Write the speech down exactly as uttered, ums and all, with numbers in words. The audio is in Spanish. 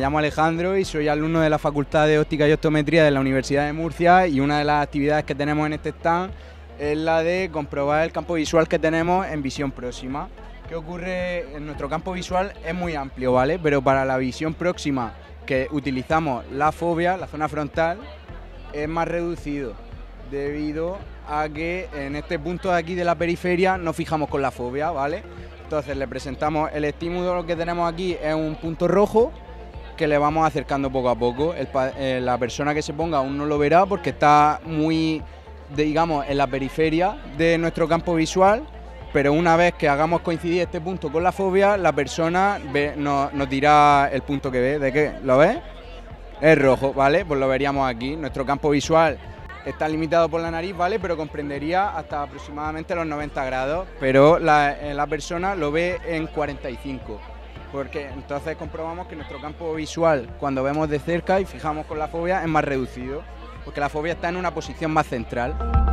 llamo Alejandro y soy alumno de la Facultad de Óptica y Optometría de la Universidad de Murcia, y una de las actividades que tenemos en este stand es la de comprobar el campo visual que tenemos en visión próxima. ¿Qué ocurre? En nuestro campo visual es muy amplio, ¿vale? Pero para la visión próxima, que utilizamos la fovea, la zona frontal, es más reducido, debido a que en este punto de aquí de la periferia nos fijamos con la fovea, ¿vale? Entonces le presentamos el estímulo que tenemos aquí, es un punto rojo que le vamos acercando poco a poco. El, eh, la persona que se ponga aún no lo verá porque está muy, digamos, en la periferia de nuestro campo visual, pero una vez que hagamos coincidir este punto con la fovea, la persona ve, no, nos dirá el punto que ve. ¿De qué? ¿Lo ves? Es rojo, ¿vale? Pues lo veríamos aquí. Nuestro campo visual está limitado por la nariz, ¿vale? Pero comprendería hasta aproximadamente los noventa grados, pero la, la persona lo ve en cuarenta y cinco, porque entonces comprobamos que nuestro campo visual, cuando vemos de cerca y fijamos con la fovea, es más reducido, porque la fovea está en una posición más central.